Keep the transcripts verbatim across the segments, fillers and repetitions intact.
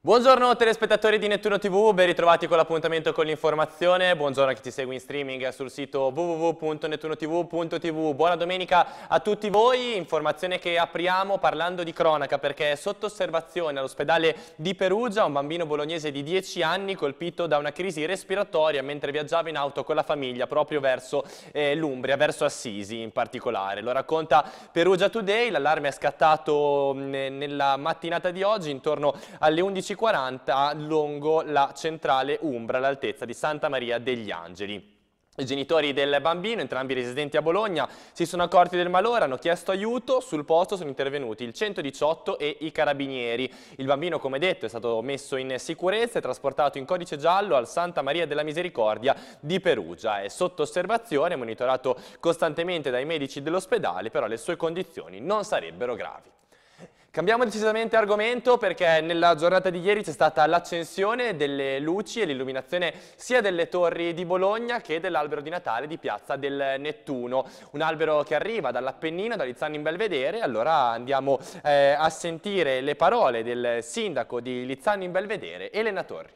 Buongiorno telespettatori di Nettuno tivù, ben ritrovati con l'appuntamento con l'informazione. Buongiorno a chi ci segue in streaming sul sito w w w punto nettuno tv punto t v. Buona domenica a tutti voi, informazione che apriamo parlando di cronaca perché è sotto osservazione all'ospedale di Perugia un bambino bolognese di dieci anni colpito da una crisi respiratoria mentre viaggiava in auto con la famiglia proprio verso eh, l'Umbria, verso Assisi in particolare. Lo racconta Perugia Today, l'allarme è scattato mh, nella mattinata di oggi intorno alle undici e quaranta lungo la centrale Umbra all'altezza di Santa Maria degli Angeli. I genitori del bambino, entrambi residenti a Bologna, si sono accorti del malore, hanno chiesto aiuto, sul posto sono intervenuti il centodiciotto e i carabinieri. Il bambino, come detto, è stato messo in sicurezza e trasportato in codice giallo al Santa Maria della Misericordia di Perugia. È sotto osservazione, monitorato costantemente dai medici dell'ospedale, però le sue condizioni non sarebbero gravi. Cambiamo decisamente argomento perché nella giornata di ieri c'è stata l'accensione delle luci e l'illuminazione sia delle torri di Bologna che dell'albero di Natale di Piazza del Nettuno. Un albero che arriva dall'Appennino, da Lizzano in Belvedere. Allora andiamo eh, a sentire le parole del sindaco di Lizzano in Belvedere, Elena Torri.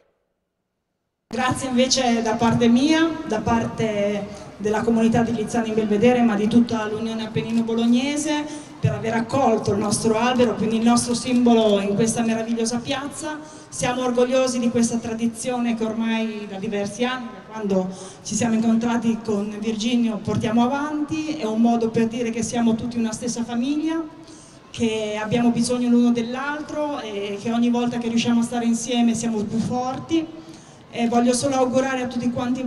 Grazie invece da parte mia, da parte della comunità di Lizzano in Belvedere, ma di tutta l'Unione Appennino Bolognese, per aver accolto il nostro albero, quindi il nostro simbolo in questa meravigliosa piazza. Siamo orgogliosi di questa tradizione che ormai da diversi anni, da quando ci siamo incontrati con Virginio, portiamo avanti. È un modo per dire che siamo tutti una stessa famiglia, che abbiamo bisogno l'uno dell'altro e che ogni volta che riusciamo a stare insieme siamo più forti. E voglio solo augurare a tutti quanti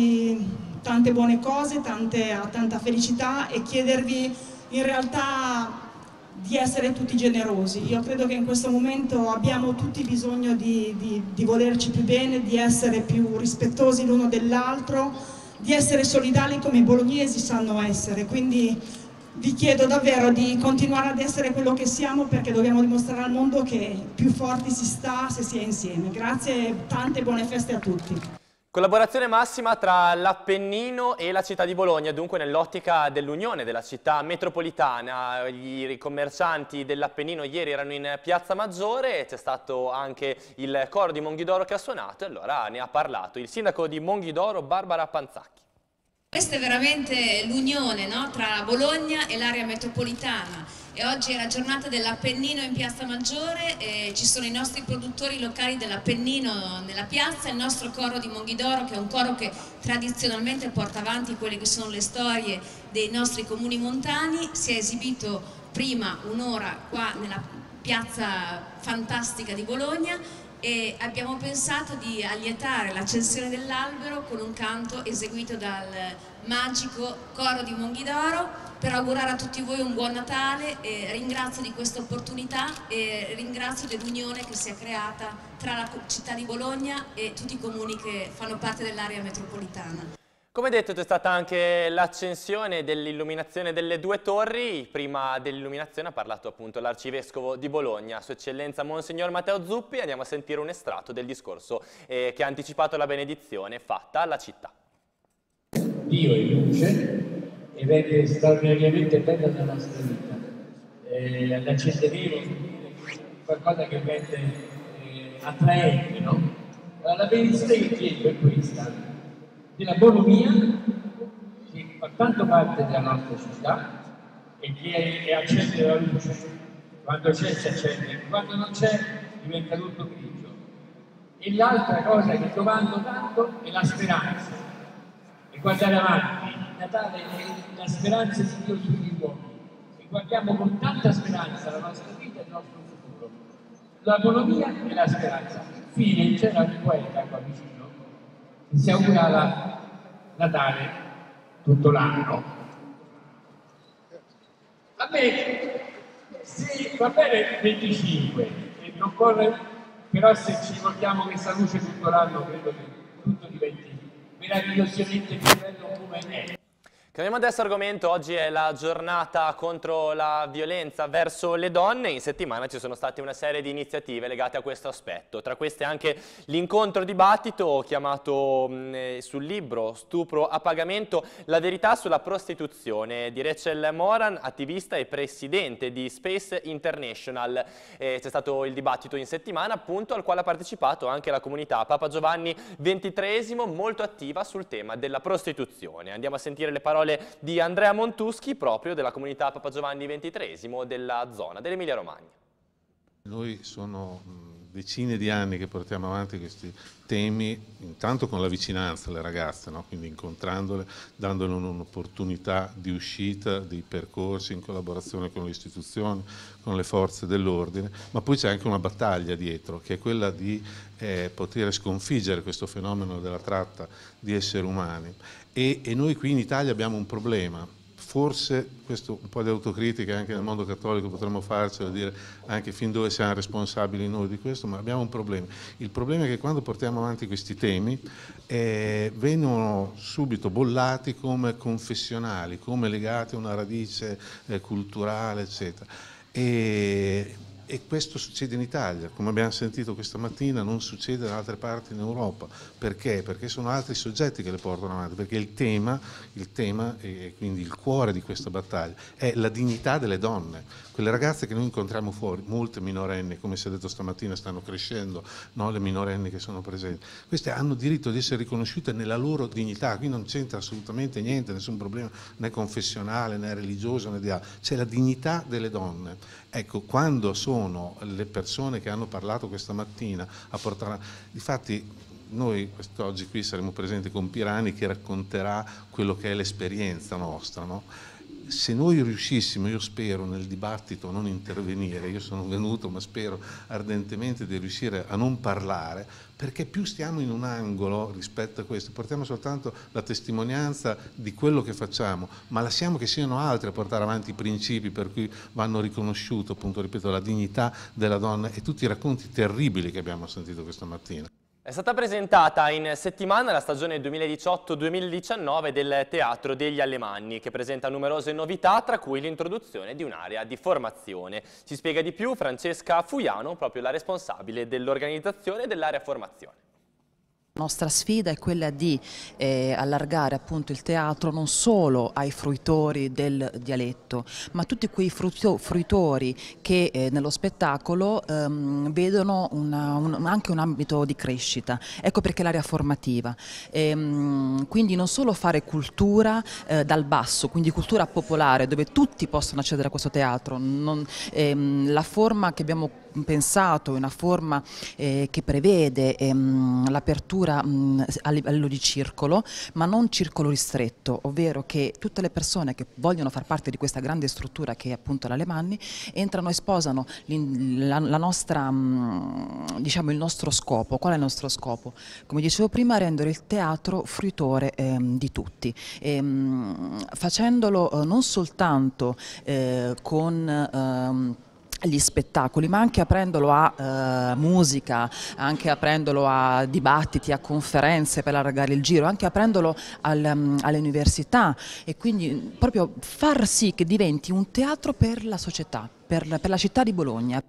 voi tante buone cose, tante, tanta felicità e chiedervi in realtà di essere tutti generosi. Io credo che in questo momento abbiamo tutti bisogno di, di, di volerci più bene, di essere più rispettosi l'uno dell'altro, di essere solidali come i bolognesi sanno essere. Quindi vi chiedo davvero di continuare ad essere quello che siamo, perché dobbiamo dimostrare al mondo che più forti si sta se si è insieme. Grazie e tante buone feste a tutti. Collaborazione massima tra l'Appennino e la città di Bologna, dunque nell'ottica dell'unione della città metropolitana. I commercianti dell'Appennino ieri erano in Piazza Maggiore, c'è stato anche il coro di Monghidoro che ha suonato e allora ne ha parlato il sindaco di Monghidoro, Barbara Panzacchi. Questa è veramente l'unione, no? Tra Bologna e l'area metropolitana e oggi è la giornata dell'Appennino in Piazza Maggiore e ci sono i nostri produttori locali dell'Appennino nella piazza, il nostro coro di Monghidoro che è un coro che tradizionalmente porta avanti quelle che sono le storie dei nostri comuni montani. Si è esibito prima un'ora qua nella piazza fantastica di Bologna e abbiamo pensato di allietare l'accensione dell'albero con un canto eseguito dal magico coro di Monghidoro per augurare a tutti voi un buon Natale e ringrazio di questa opportunità e ringrazio dell'unione che si è creata tra la città di Bologna e tutti i comuni che fanno parte dell'area metropolitana. Come detto c'è stata anche l'accensione dell'illuminazione delle due torri. Prima dell'illuminazione ha parlato appunto l'arcivescovo di Bologna, Sua Eccellenza Monsignor Matteo Zuppi. Andiamo a sentire un estratto del discorso eh, che ha anticipato la benedizione fatta alla città. Dio è luce e rende straordinariamente bella la nostra vita. Eh, l'accende nero qualcosa che rende eh, attraente, no? La benedizione che chiedo è questa, della bonomia che fa tanto parte della nostra città e che è, accende la luce. Quando c'è si accende, quando non c'è diventa tutto grigio. E l'altra cosa che domando tanto è la speranza e guardare avanti. Il Natale è la speranza di Dio sugli uomini e guardiamo con tanta speranza la nostra vita e il nostro futuro. La bonomia e la speranza. Infine c'era un poeta qua vicino che si augurava Natale tutto l'anno. A me sì, va bene venticinque, e non corre, però se ci ricordiamo questa luce tutto l'anno credo che tutto diventi meravigliosamente più bello come è. Cambiamo adesso argomento, oggi è la giornata contro la violenza verso le donne. In settimana ci sono state una serie di iniziative legate a questo aspetto, tra queste anche l'incontro dibattito chiamato mh, sul libro Stupro a pagamento, la verità sulla prostituzione di Rachel Moran, attivista e presidente di Space International. Eh, c'è stato il dibattito in settimana appunto al quale ha partecipato anche la comunità Papa Giovanni ventitreesimo, molto attiva sul tema della prostituzione. Andiamo a sentire le parole di Andrea Montuschi, proprio della comunità Papa Giovanni ventitreesimo della zona dell'Emilia Romagna. Noi sono decine di anni che portiamo avanti questi temi, intanto con la vicinanza alle ragazze, no? Quindi incontrandole, dandole un'opportunità di uscita, di percorsi in collaborazione con le istituzioni, con le forze dell'ordine, ma poi c'è anche una battaglia dietro, che è quella di eh, poter sconfiggere questo fenomeno della tratta di esseri umani. E, e noi qui in Italia abbiamo un problema. Forse questo un po' di autocritica anche nel mondo cattolico potremmo farcelo, dire anche fin dove siamo responsabili noi di questo, ma abbiamo un problema. Il problema è che quando portiamo avanti questi temi eh, vengono subito bollati come confessionali, come legati a una radice eh, culturale, eccetera. E, E questo succede in Italia, come abbiamo sentito questa mattina, non succede da altre parti in Europa. Perché? Perché sono altri soggetti che le portano avanti, perché il tema, il tema e quindi il cuore di questa battaglia è la dignità delle donne. Quelle ragazze che noi incontriamo fuori, molte minorenni, come si è detto stamattina, stanno crescendo, no? Le minorenni che sono presenti, queste hanno diritto di essere riconosciute nella loro dignità. Qui non c'entra assolutamente niente, nessun problema né confessionale né religioso né di altro, c'è la dignità delle donne. Ecco, quando sono le persone che hanno parlato questa mattina a portare, difatti noi quest'oggi qui saremo presenti con Pirani che racconterà quello che è l'esperienza nostra, no? Se noi riuscissimo, io spero nel dibattito a non intervenire, io sono venuto ma spero ardentemente di riuscire a non parlare, perché più stiamo in un angolo rispetto a questo, portiamo soltanto la testimonianza di quello che facciamo, ma lasciamo che siano altri a portare avanti i principi per cui vanno riconosciuto, appunto, ripeto, la dignità della donna e tutti i racconti terribili che abbiamo sentito questa mattina. È stata presentata in settimana la stagione duemiladiciotto duemiladiciannove del Teatro degli Alemanni, che presenta numerose novità, tra cui l'introduzione di un'area di formazione. Ci spiega di più Francesca Fuiano, proprio la responsabile dell'organizzazione dell'area formazione. La nostra sfida è quella di eh, allargare appunto il teatro non solo ai fruitori del dialetto, ma a tutti quei fruitori che eh, nello spettacolo ehm, vedono una, un, anche un ambito di crescita. Ecco perché l'area formativa. Ehm, quindi non solo fare cultura eh, dal basso, quindi cultura popolare, dove tutti possono accedere a questo teatro. Non, ehm, la forma che abbiamo pensato è una forma eh, che prevede ehm, l'apertura mh, a livello di circolo, ma non circolo ristretto, ovvero che tutte le persone che vogliono far parte di questa grande struttura che è appunto l'Alemanni entrano e sposano la, la nostra, mh, diciamo il nostro scopo. Qual è il nostro scopo? Come dicevo prima, rendere il teatro fruitore ehm, di tutti, e, mh, facendolo eh, non soltanto eh, con ehm, gli spettacoli, ma anche aprendolo a uh, musica, anche aprendolo a dibattiti, a conferenze per allargare il giro, anche aprendolo al, um, alle università, e quindi proprio far sì che diventi un teatro per la società, per, per la città di Bologna.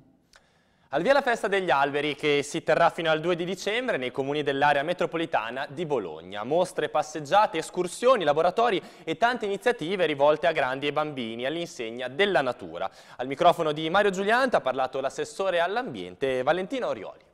Al via la festa degli alberi che si terrà fino al due di dicembre nei comuni dell'area metropolitana di Bologna. Mostre, passeggiate, escursioni, laboratori e tante iniziative rivolte a grandi e bambini all'insegna della natura. Al microfono di Mario Giulianta ha parlato l'assessore all'ambiente Valentina Orioli.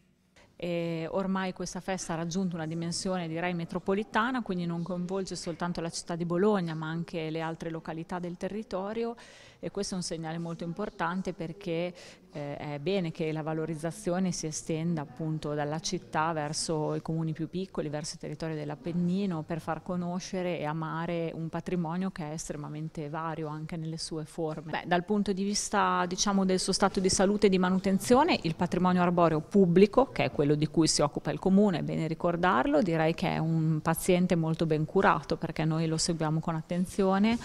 E ormai questa festa ha raggiunto una dimensione, direi, metropolitana, quindi non coinvolge soltanto la città di Bologna ma anche le altre località del territorio, e questo è un segnale molto importante perché eh, è bene che la valorizzazione si estenda appunto dalla città verso i comuni più piccoli, verso il territorio dell'Appennino, per far conoscere e amare un patrimonio che è estremamente vario anche nelle sue forme. Beh, dal punto di vista, diciamo, del suo stato di salute e di manutenzione, il patrimonio arboreo pubblico, che è quello di cui si occupa il comune, è bene ricordarlo, direi che è un paziente molto ben curato perché noi lo seguiamo con attenzione.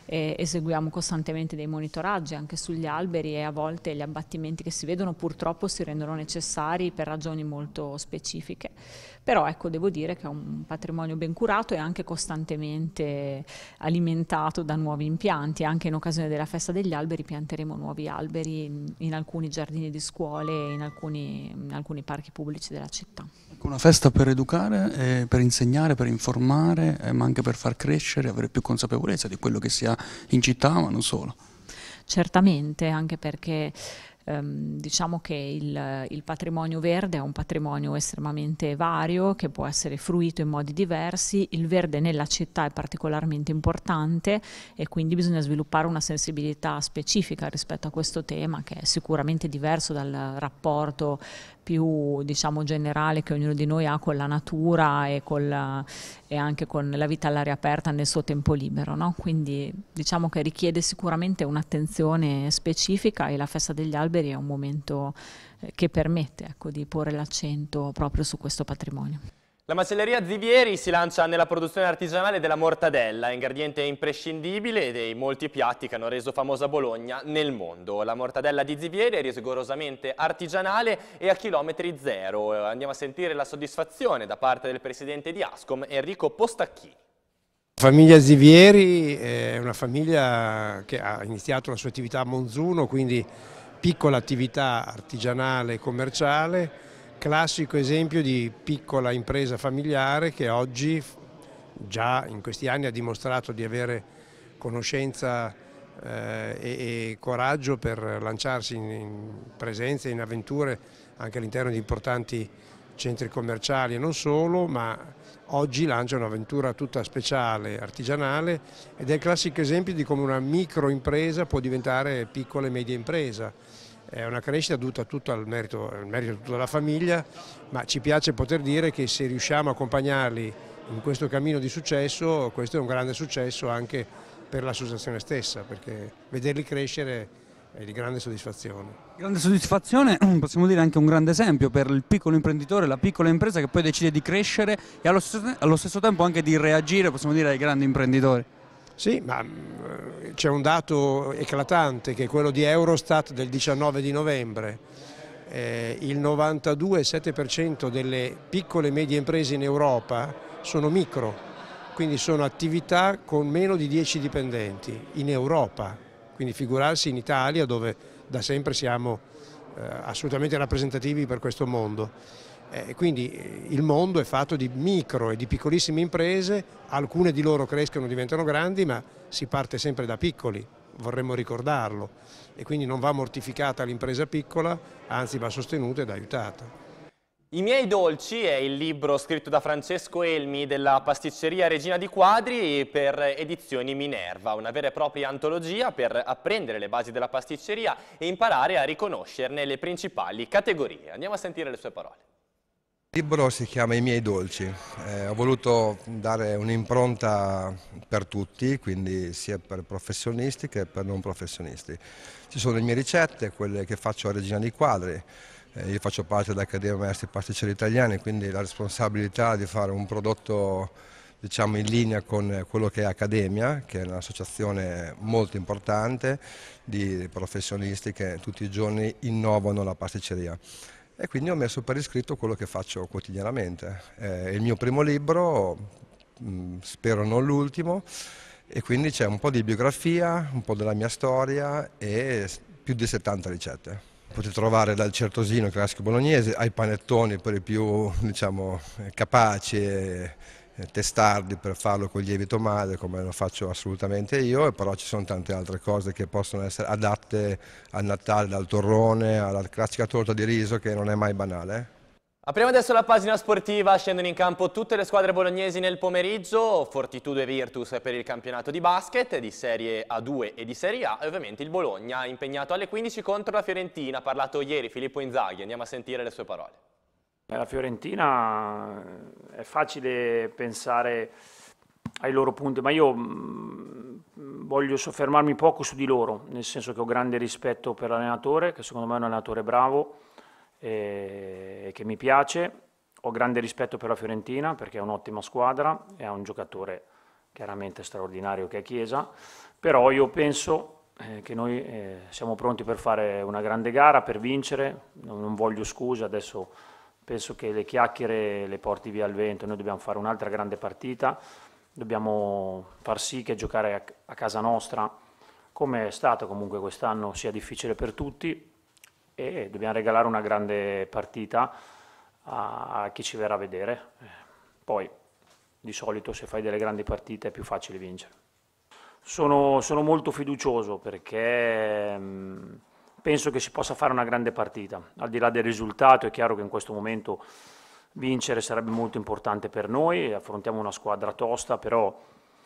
e eseguiamo costantemente dei monitoraggi anche sugli alberi, e a volte gli abbattimenti che si vedono purtroppo si rendono necessari per ragioni molto specifiche. Però ecco, devo dire che è un patrimonio ben curato e anche costantemente alimentato da nuovi impianti. Anche in occasione della festa degli alberi pianteremo nuovi alberi in, in alcuni giardini di scuole e in alcuni, in alcuni parchi pubblici della città. Una festa per educare, eh, per insegnare, per informare, eh, ma anche per far crescere, avere più consapevolezza di quello che si ha in città, ma non solo. Certamente, anche perché ehm, diciamo che il, il patrimonio verde è un patrimonio estremamente vario, che può essere fruito in modi diversi. Il verde nella città è particolarmente importante e quindi bisogna sviluppare una sensibilità specifica rispetto a questo tema, che è sicuramente diverso dal rapporto più, diciamo, generale che ognuno di noi ha con la natura e, con la, e anche con la vita all'aria aperta nel suo tempo libero, no? Quindi diciamo che richiede sicuramente un'attenzione specifica, e la festa degli alberi è un momento eh, che permette, ecco, di porre l'accento proprio su questo patrimonio. La macelleria Zivieri si lancia nella produzione artigianale della mortadella, ingrediente imprescindibile dei molti piatti che hanno reso famosa Bologna nel mondo. La mortadella di Zivieri è rigorosamente artigianale e a chilometri zero. Andiamo a sentire la soddisfazione da parte del presidente di Ascom, Enrico Postacchini. La famiglia Zivieri è una famiglia che ha iniziato la sua attività a Monzuno, quindi piccola attività artigianale e commerciale. Classico esempio di piccola impresa familiare che oggi, già in questi anni, ha dimostrato di avere conoscenza eh, e, e coraggio per lanciarsi in, in presenze, in avventure anche all'interno di importanti centri commerciali e non solo, ma oggi lancia un'avventura tutta speciale, artigianale, ed è il classico esempio di come una microimpresa può diventare piccola e media impresa. È una crescita dovuta tutto al merito, al merito di tutta la famiglia, ma ci piace poter dire che se riusciamo a accompagnarli in questo cammino di successo, questo è un grande successo anche per l'associazione stessa, perché vederli crescere è di grande soddisfazione. Grande soddisfazione, possiamo dire anche un grande esempio per il piccolo imprenditore, la piccola impresa che poi decide di crescere e allo stesso, allo stesso tempo anche di reagire, possiamo dire, ai grandi imprenditori. Sì, ma c'è un dato eclatante che è quello di Eurostat del diciannove di novembre. Eh, il novantadue virgola sette per cento delle piccole e medie imprese in Europa sono micro, quindi sono attività con meno di dieci dipendenti in Europa, quindi figurarsi in Italia dove da sempre siamo eh, assolutamente rappresentativi per questo mondo. Eh, quindi il mondo è fatto di micro e di piccolissime imprese, alcune di loro crescono, diventano grandi, ma si parte sempre da piccoli, vorremmo ricordarlo, e quindi non va mortificata l'impresa piccola, anzi va sostenuta ed aiutata. I miei dolci è il libro scritto da Francesco Elmi della pasticceria Regina di Quadri per Edizioni Minerva, una vera e propria antologia per apprendere le basi della pasticceria e imparare a riconoscerne le principali categorie. Andiamo a sentire le sue parole. Il libro si chiama I miei dolci, eh, ho voluto dare un'impronta per tutti, quindi sia per professionisti che per non professionisti. Ci sono le mie ricette, quelle che faccio a Regina di Quadri, eh, io faccio parte dell'Accademia Maestri Pasticceri Italiani, quindi la responsabilità di fare un prodotto, diciamo, in linea con quello che è Accademia, che è un'associazione molto importante di professionisti che tutti i giorni innovano la pasticceria. E quindi ho messo per iscritto quello che faccio quotidianamente. È il mio primo libro, spero non l'ultimo, e quindi c'è un po' di biografia, un po' della mia storia e più di settanta ricette. Potete trovare dal certosino classico bolognese ai panettoni per i più, diciamo, capaci e testardi per farlo con lievito madre, come lo faccio assolutamente io, però ci sono tante altre cose che possono essere adatte al Natale, dal torrone alla classica torta di riso, che non è mai banale. Apriamo adesso la pagina sportiva, scendono in campo tutte le squadre bolognesi nel pomeriggio, Fortitudo e Virtus per il campionato di basket, di Serie A due e di Serie A, e ovviamente il Bologna impegnato alle quindici contro la Fiorentina. Ha parlato ieri Filippo Inzaghi, andiamo a sentire le sue parole. La Fiorentina è facile pensare ai loro punti, ma io mh, voglio soffermarmi poco su di loro, nel senso che ho grande rispetto per l'allenatore, che secondo me è un allenatore bravo e che mi piace. Ho grande rispetto per la Fiorentina perché è un'ottima squadra e ha un giocatore chiaramente straordinario che è Chiesa, però io penso eh, che noi eh, siamo pronti per fare una grande gara, per vincere, non, non voglio scuse, adesso penso che le chiacchiere le porti via al vento, noi dobbiamo fare un'altra grande partita, dobbiamo far sì che giocare a, a casa nostra, come è stato comunque quest'anno, sia difficile per tutti, e dobbiamo regalare una grande partita a, a chi ci verrà a vedere. Poi di solito se fai delle grandi partite è più facile vincere. Sono, sono molto fiducioso perché mh, penso che si possa fare una grande partita. Al di là del risultato è chiaro che in questo momento vincere sarebbe molto importante per noi, affrontiamo una squadra tosta, però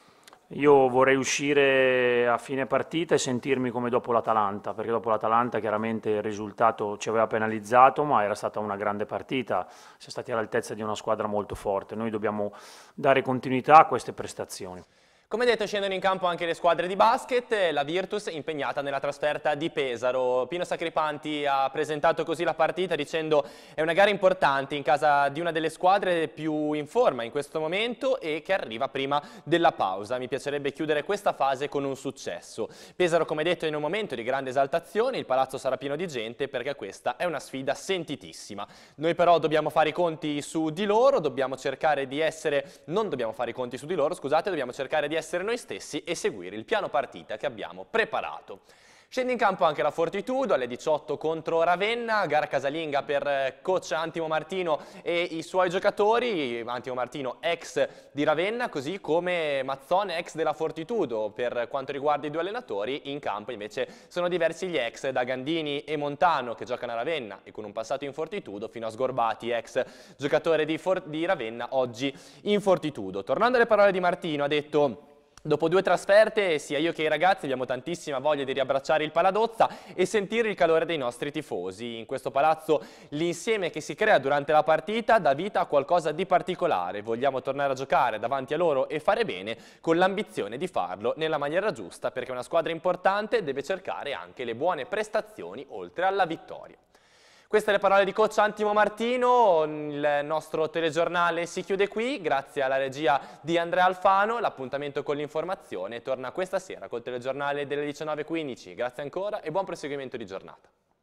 io vorrei uscire a fine partita e sentirmi come dopo l'Atalanta, perché dopo l'Atalanta chiaramente il risultato ci aveva penalizzato, ma era stata una grande partita, siamo stati all'altezza di una squadra molto forte. Noi dobbiamo dare continuità a queste prestazioni. Come detto, scendono in campo anche le squadre di basket, la Virtus impegnata nella trasferta di Pesaro. Pino Sacripanti ha presentato così la partita dicendo è una gara importante in casa di una delle squadre più in forma in questo momento e che arriva prima della pausa. Mi piacerebbe chiudere questa fase con un successo. Pesaro, come detto, è in un momento di grande esaltazione, il palazzo sarà pieno di gente perché questa è una sfida sentitissima. Noi però dobbiamo fare i conti su di loro, dobbiamo cercare di essere, non dobbiamo fare i conti su di loro, scusate, dobbiamo cercare di essere noi stessi e seguire il piano partita che abbiamo preparato. Scende in campo anche la Fortitudo alle diciotto contro Ravenna, gara casalinga per coach Antimo Martino e i suoi giocatori, Antimo Martino ex di Ravenna, così come Mazzone ex della Fortitudo. Per quanto riguarda i due allenatori, in campo invece sono diversi gli ex, da Gandini e Montano che giocano a Ravenna e con un passato in Fortitudo, fino a Sgorbati, ex giocatore di, For di Ravenna, oggi in Fortitudo. Tornando alle parole di Martino, ha detto: dopo due trasferte, sia io che i ragazzi abbiamo tantissima voglia di riabbracciare il Paladozza e sentire il calore dei nostri tifosi. In questo palazzo l'insieme che si crea durante la partita dà vita a qualcosa di particolare. Vogliamo tornare a giocare davanti a loro e fare bene, con l'ambizione di farlo nella maniera giusta, perché una squadra importante deve cercare anche le buone prestazioni oltre alla vittoria. Queste le parole di coach Antimo Martino, il nostro telegiornale si chiude qui, grazie alla regia di Andrea Alfano. L'appuntamento con l'informazione torna questa sera col telegiornale delle diciannove e quindici. Grazie ancora e buon proseguimento di giornata.